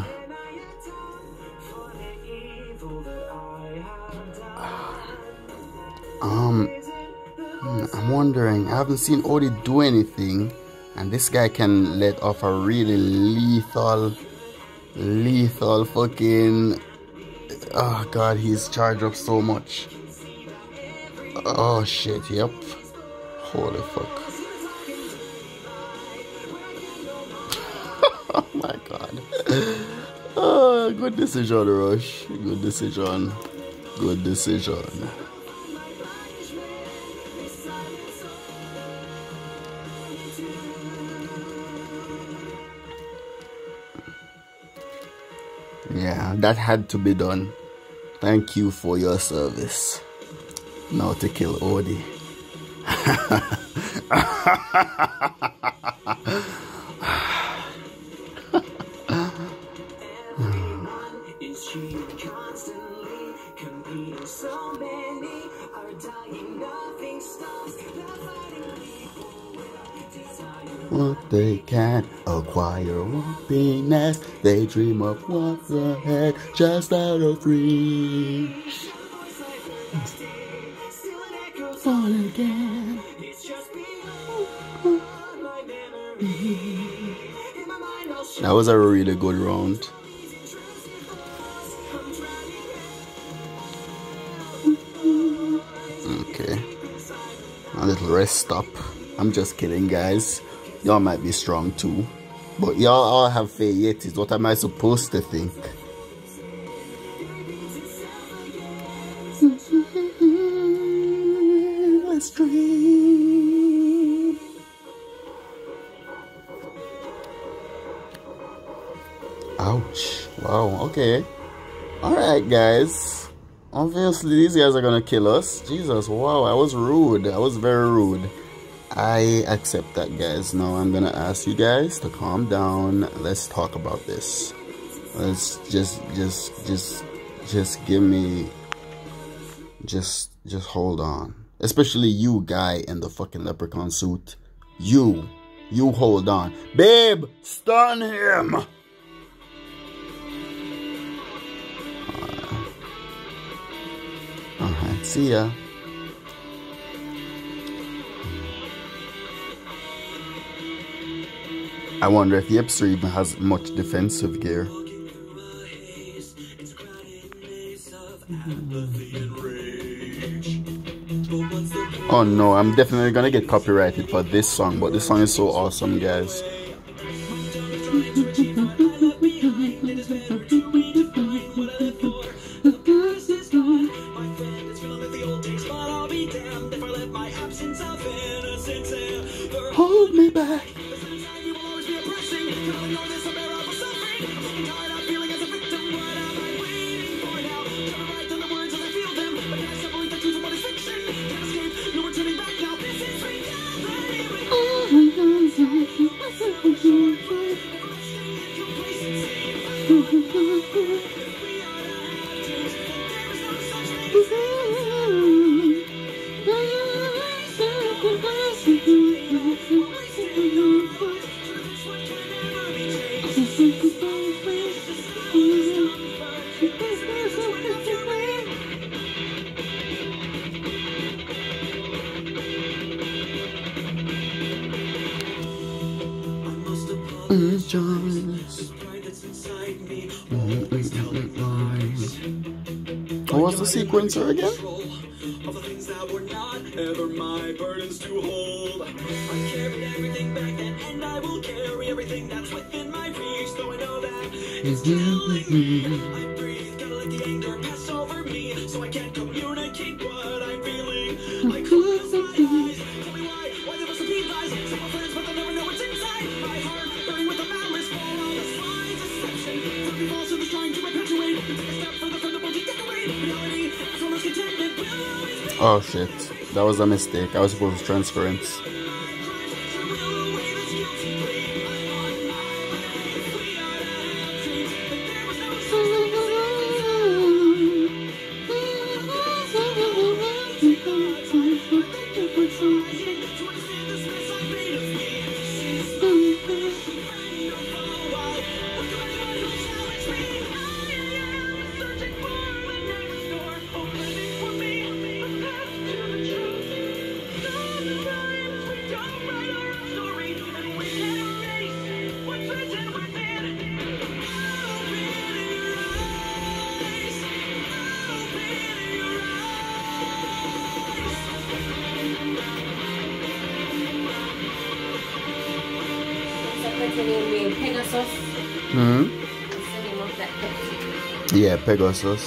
um, I'm wondering, I haven't seen Odie do anything, and this guy can let off a really lethal, lethal fucking, oh god, he's charged up so much. Oh shit, yep. Holy fuck. Oh my god. Oh, good decision, Rush. Good decision. Good decision. Yeah, that had to be done. Thank you for your service. Now to kill Odie. What they can acquire won't be next. They dream of what's ahead, just out of reach. Fall again. That was a really good round. Okay. A little rest stop. I'm just kidding, guys. Y'all might be strong too. But y'all all have faith yet. Is what am I supposed to think? Let's dream. Ouch. Wow, okay. Alright, guys. Obviously, these guys are gonna kill us. Jesus, wow, I was rude. I was very rude. I accept that, guys. Now I'm gonna ask you guys to calm down. Let's talk about this. Let's just, just, just, just give me, just, just hold on. Especially you, guy in the fucking leprechaun suit. You, you hold on, babe. Stun him. Alright, see ya. I wonder if Yepster even has much defensive gear. Oh no, I'm definitely gonna get copyrighted for this song, but this song is so awesome, guys. Hold me back. What was the sequencer again? Of the things that were not ever my burdens to hold. I carried everything back then, and I will carry everything that's within my reach. Though I know that it's killing me. I breathe, gotta let the anger pass over me, so I can't communicate what I'm feeling. I close my eyes. Tell me why, why there must be lies. Simple friends, but they'll never know what's inside my heart. Burning with the malice, for all the slides, deception. Something false and is trying to perpetuate. Take a step further from the boat to get away. Reality, as well as contentment, will always be. Oh shit, that was a mistake. I was supposed to transference. Pegasus. Hmm? What's the name of that Pepsi? Yeah, Pegasus.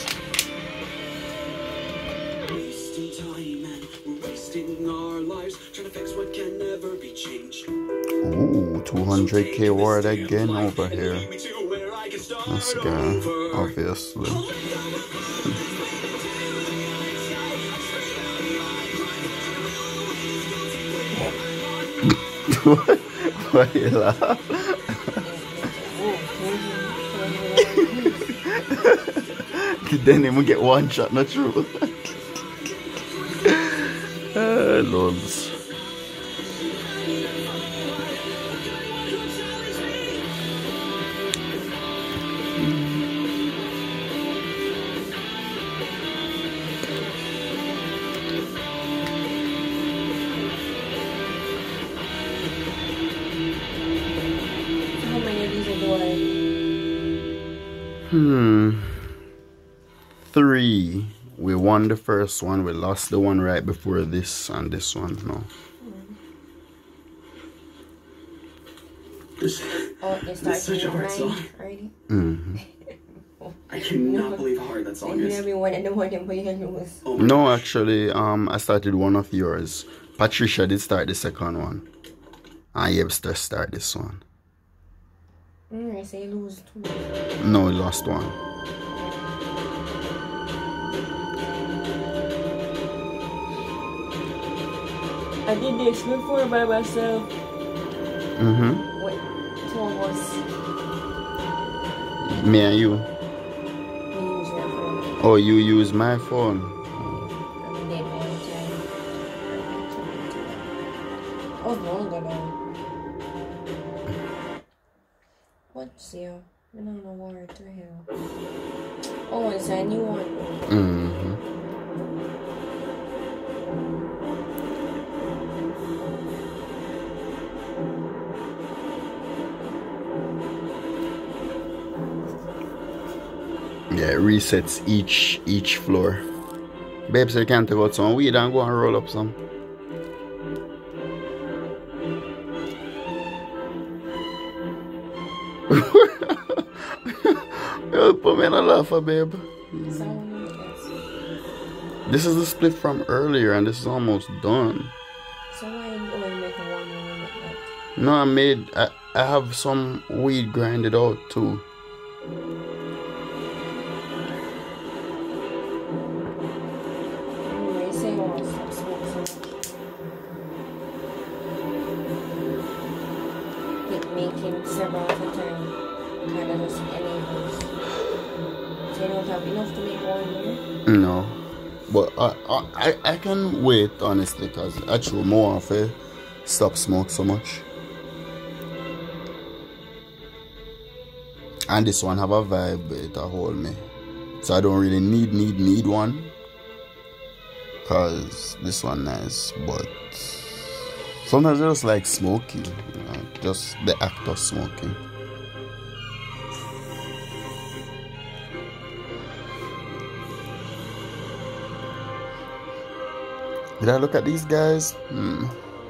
Wasting time and we're wasting our lives trying to fix what can never be changed. Ooh, two hundred K word again over here. This guy, obviously. Why you laugh? Didn't even get one shot, not true. Ah, lols. How many of these are doing? Hmm. Three. We won the first one. We lost the one right before this and this one. No. This, Oh, you this is started such a with hard nine song. already? Mm-hmm. I cannot believe how hard that song You is. never wanted the one but you lose. Oh my No, gosh. actually, um, I started one of yours. Patricia did start the second one. And Yebster start this one. Mm, I say you lose two. No, we lost one. I did this before by myself. Mm-hmm. Wait, two of us. Me and you. We use your phone. Oh, you use my phone. And we did one time. That was long ago now. What's here? I don't know where to hell. Oh, it's a new one. Mm-hmm. Yeah, it resets each each floor. Babe, so you can take out some weed and go and roll up some. You put me in a laugher, babe. Sound, yes. This is the split from earlier and this is almost done. So why you only make one when you make that? No, I made, I, I have some weed grinded out too. Anyway, say you want to stop smoking so much. It making several at a time kind of just enables. So you don't have enough to make one more? No. But I, I, I can wait, honestly, because I true more of it. Stop smoke so much. And this one have a vibe, it'll hold me. So I don't really need, need, need one. Because this one nice, but sometimes I just like smoking. You know, just the act of smoking. Did I look at these guys? Hmm.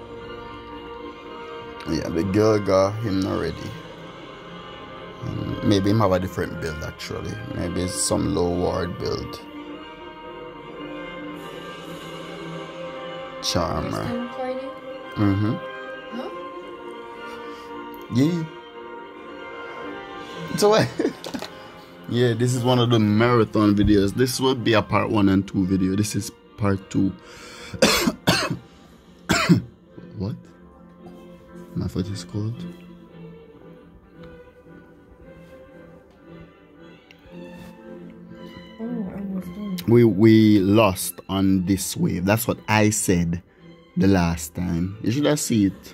Yeah, the girl got him already. Hmm, maybe him have a different build actually. Maybe it's some low ward build. Charmer. Mm-hmm. Huh? Yeah. So yeah, this is one of the marathon videos. This will be a part one and two video. This is part two. What? My foot is cold. Oh, almost done. We we lost on this wave. That's what I said the last time. You should have seen it.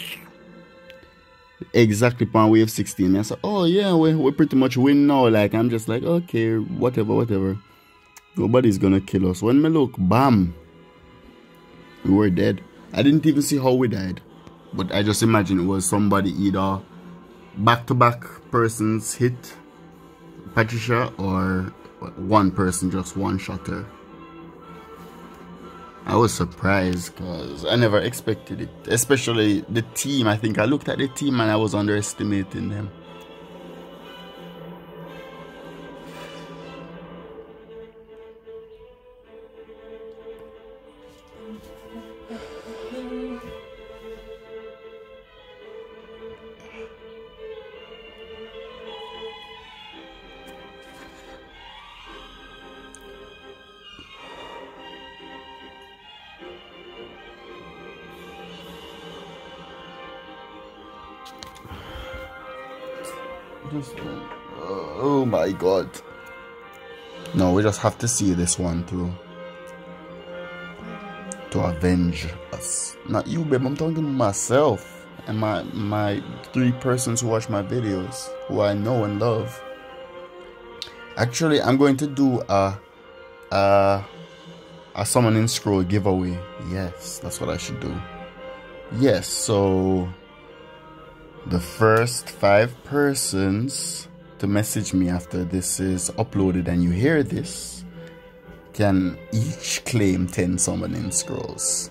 Exactly on wave sixteen. I said, oh yeah, we we pretty much win now. Like I'm just like, okay, whatever, whatever. Nobody's gonna kill us. When me look, bam, we were dead. I didn't even see how we died. But I just imagine it was somebody either back-to-back persons hit Patricia or one person just one-shot her. I was surprised because I never expected it. Especially the team. I think I looked at the team and I was underestimating them. Just, uh, oh my god. No, we just have to see this one through. To avenge us. Not you, babe. I'm talking to myself. And my, my three persons who watch my videos. Who I know and love. Actually, I'm going to do a... A... A summoning scroll giveaway. Yes, that's what I should do. Yes, so... The first five persons to message me after this is uploaded and you hear this can each claim ten summoning scrolls.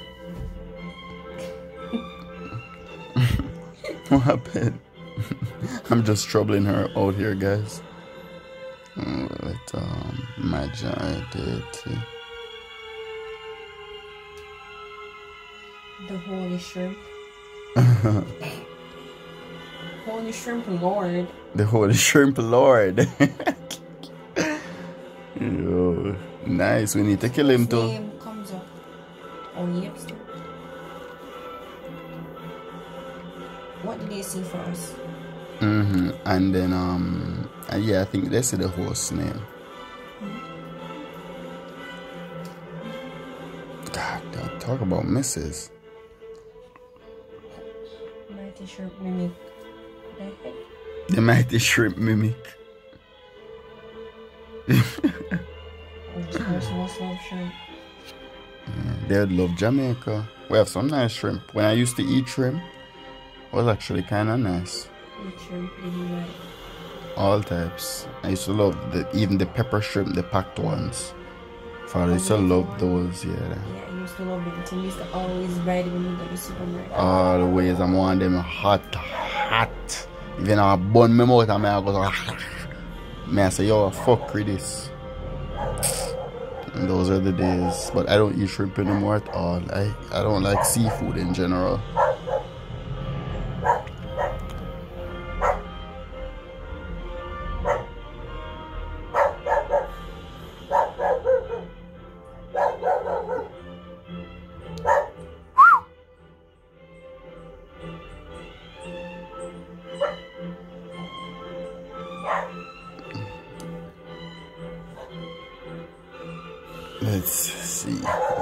What happened? I'm just troubling her out here, guys. Let um, majority. The holy shrimp. Holy shrimp lord. The holy shrimp lord. Yo, nice. We need to kill him His too. name comes up on yep. What did they see for us? Mm-hmm. And then um, uh, yeah, I think they said the host name. God, don't talk about misses. Mighty shrimp mimic. The mighty shrimp mimic. Which person must love shrimp? Yeah, they would love Jamaica. We have some nice shrimp. When I used to eat shrimp, it was actually kind of nice. Which shrimp did you like? All types. I used to love the even the pepper shrimp, the packed ones. Father used to love those, yeah. Yeah, I used to love them too. I used to always buy them when we go to the supermarket. All the ways I'm on them hot, hot. Even I burn my mouth and I go, man, I say, yo, fuck with this. And those are the days. But I don't eat shrimp anymore at all. I, I don't like seafood in general. Let's see.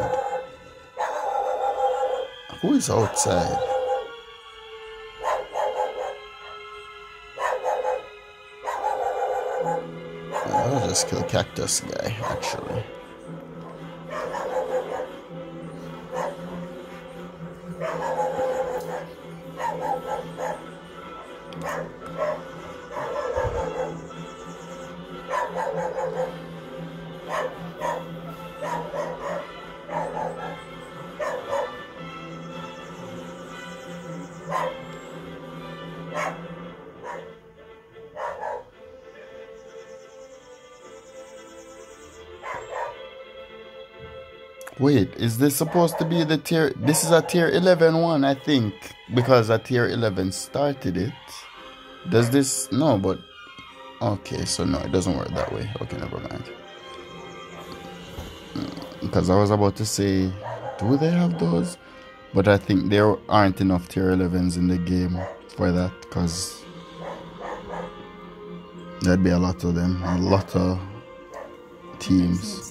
Who is outside? I'll just kill Cactus guy, actually. Wait, is this supposed to be the tier? This is a tier eleven one, I think, because a tier eleven started it. Does this? No, but okay, so no, it doesn't work that way. Okay, never mind. Because I was about to say, do they have those? But I think there aren't enough tier elevens in the game for that, because there'd be a lot of them, a lot of teams.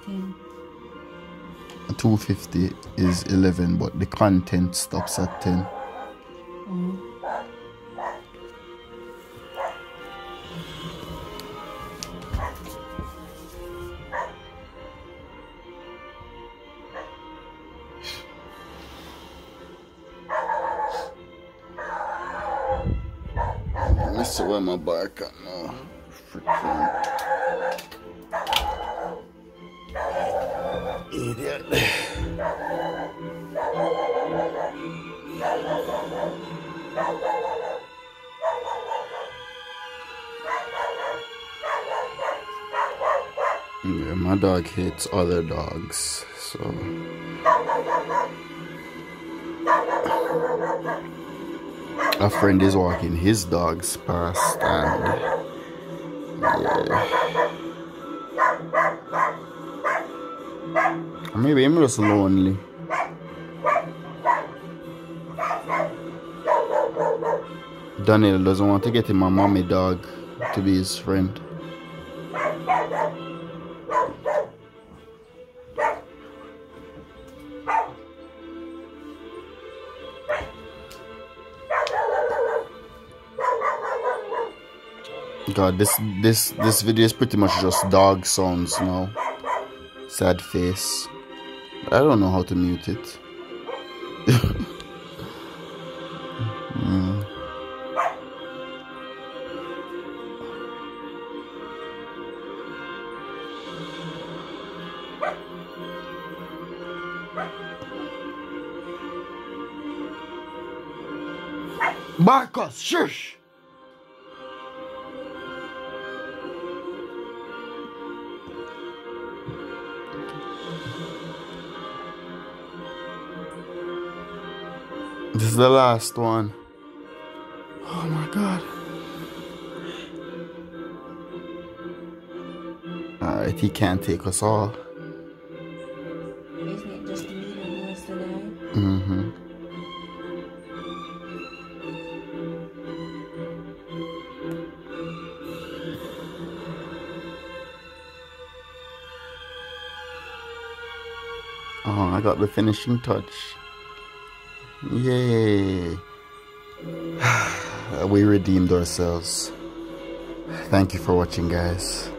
two fifty is eleven, but the content stops at ten. Mm. Let's see where my bark at now. Freaking idiot. Yeah, my dog hates other dogs, so a friend is walking his dogs past, and yeah, maybe I'm just lonely. Daniel doesn't want to get him a mommy dog to be his friend. God, this this this video is pretty much just dog sounds now. Sad face. I don't know how to mute it. mm. Marcus, shush! This is the last one. Oh my god. Alright, he can't take us all. Isn't it just me who wants to die? Mm-hmm. Oh, I got the finishing touch. Yay! We redeemed ourselves. Thank you for watching, guys.